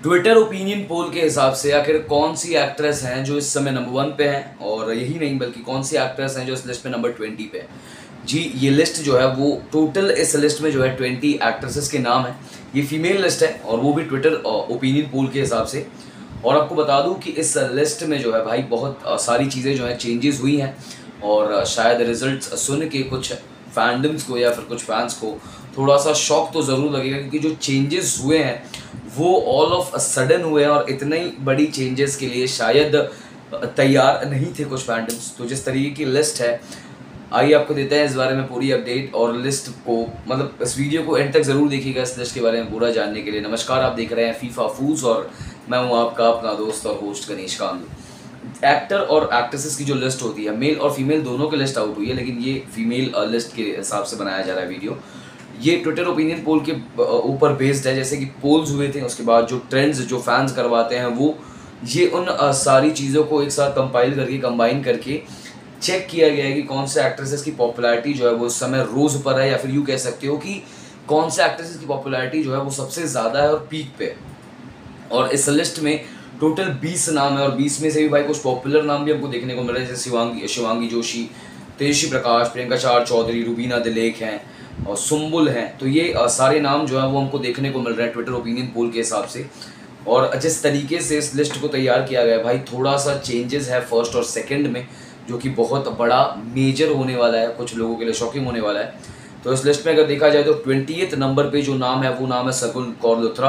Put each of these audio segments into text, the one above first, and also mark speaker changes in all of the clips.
Speaker 1: Twitter opinion poll के हिसाब से आखिर कौन सी एक्ट्रेस हैं जो इस समय नंबर 1 पे हैं, और यही नहीं बल्कि कौन सी एक्ट्रेस हैं जो इस लिस्ट में नंबर 20 पे है। जी ये लिस्ट जो है वो टोटल इस लिस्ट में जो है 20 एक्ट्रेसेस के नाम है। ये फीमेल लिस्ट है और वो भी ट्विटर ओपिनियन पोल के हिसाब से। और आपको बता दूं कि इस लिस्ट में जो है भाई बहुत सारी चीज़ें जो है चेंजेस हुई हैं, और शायद रिजल्ट्स सुन के कुछ फैंडम्स को या फिर कुछ फैंस को थोड़ा सा शॉक तो ज़रूर लगेगा, क्योंकि जो चेंजेस हुए हैं वो ऑल ऑफ सडन हुए हैं और इतनी बड़ी चेंजेस के लिए शायद तैयार नहीं थे कुछ फैंडम्स। तो जिस तरीके की लिस्ट है, आइए आपको देते हैं इस बारे में पूरी अपडेट, और लिस्ट को मतलब इस वीडियो को एंड तक ज़रूर देखिएगा इस लिस्ट के बारे में पूरा जानने के लिए। नमस्कार, आप देख रहे हैं फीफा फूड्स और मैं हूं आपका अपना दोस्त और होस्ट गणेश कांदू। एक्टर और एक्ट्रेसेस की जो लिस्ट होती है, मेल और फीमेल दोनों की लिस्ट आउट हुई है, लेकिन ये फीमेल लिस्ट के हिसाब से बनाया जा रहा है वीडियो। ये ट्विटर ओपिनियन पोल के ऊपर बेस्ड है, जैसे कि पोल्स हुए थे उसके बाद जो ट्रेंड्स जो फैंस करवाते हैं वो ये उन सारी चीज़ों को एक साथ कंबाइन करके चेक किया गया है कि कौन से एक्ट्रेसेस की पॉपुलैरिटी जो है वो इस समय रोज़ पर है, या फिर यूँ कह सकते हो कि कौन से एक्ट्रेसेस की पॉपुलैरिटी जो है वो सबसे ज़्यादा है और पीक पे है। और इस लिस्ट में टोटल 20 नाम है, और 20 में से भी भाई कुछ पॉपुलर नाम भी हमको देखने को मिल रहे हैं, जैसे शिवांगी जोशी, तेजस्वी प्रकाश, प्रियंका चौधरी, रुबीना दिलेख हैं और सुम्बुल हैं। तो ये सारे नाम जो है वो हमको देखने को मिल रहे हैं ट्विटर ओपिनियन पोल के हिसाब से। और जिस तरीके से इस लिस्ट को तैयार किया गया है भाई, थोड़ा सा चेंजेस है फर्स्ट और सेकंड में, जो कि बहुत बड़ा मेजर होने वाला है, कुछ लोगों के लिए शॉकिंग होने वाला है। तो इस लिस्ट में अगर देखा जाए तो 20th नंबर पे जो नाम है वो नाम है सगुन कौर लुथरा।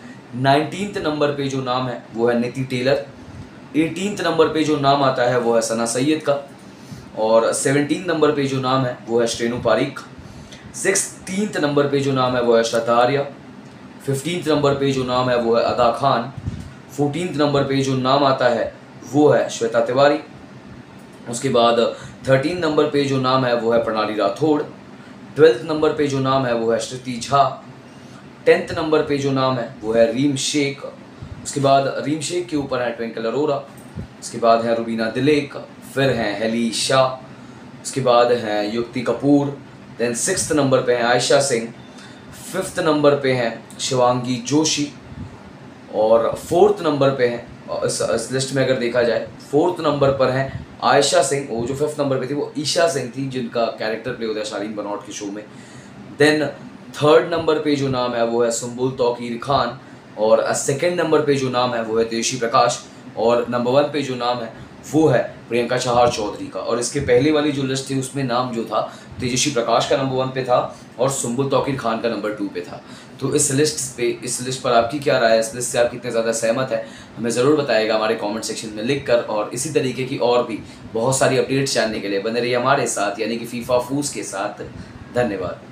Speaker 1: 19th नंबर पे जो नाम है वो है नीति टेलर। 18th नंबर पे जो नाम आता है वो है सना सैयद का। और 17th नंबर पे जो नाम है वो है श्रेनु पारिक। 16th नंबर पे जो नाम है वो है श्रद्धा आर्या। 15th नंबर पे जो नाम है वो है अदा खान। 14th नंबर पे जो नाम आता है वो है श्वेता तिवारी। उसके बाद 13 नंबर पे जो नाम है वो है प्रणाली राठौड़। 12th नंबर पे जो नाम है वो है श्रुति झा। 10th नंबर पे जो नाम है वो है रीम शेख। उसके बाद रीम शेख के ऊपर है ट्विंकल अरोरा। उसके बाद है रुबीना दिलेख, फिर हैं हेली शाह, उसके बाद हैं युक्ति कपूर। देन 6th नंबर पे हैं आयशा सिंह। 5th नंबर पे हैं शिवांगी जोशी। और 4th नंबर पे हैं, इस लिस्ट में अगर देखा जाए 4th नंबर पर हैं आयशा सिंह। वो जो 5th नंबर पे थी वो ईशा सिंह थी, जिनका कैरेक्टर प्ले होता है शालीन बनौट के शो में। देन 3rd नंबर पे जो नाम है वो है सुम्बुल तौकीर खान। और 2nd नंबर पे जो नाम है वो है तेजस्वी प्रकाश। और नंबर 1 पे जो नाम है वो है प्रियंका चौधरी का। और इसके पहले वाली जो लिस्ट थी उसमें नाम जो था तेजस्वी प्रकाश का नंबर 1 पे था और सुम्बुल तौकीर खान का नंबर 2 पे था। तो इस लिस्ट पर आपकी क्या राय है, इस लिस्ट से आप कितने ज़्यादा सहमत है, हमें ज़रूर बताइएगा हमारे कमेंट सेक्शन में लिख कर। और इसी तरीके की और भी बहुत सारी अपडेट्स जानने के लिए बने रहिए हमारे साथ, यानी कि फीफा फूड्स के साथ। धन्यवाद।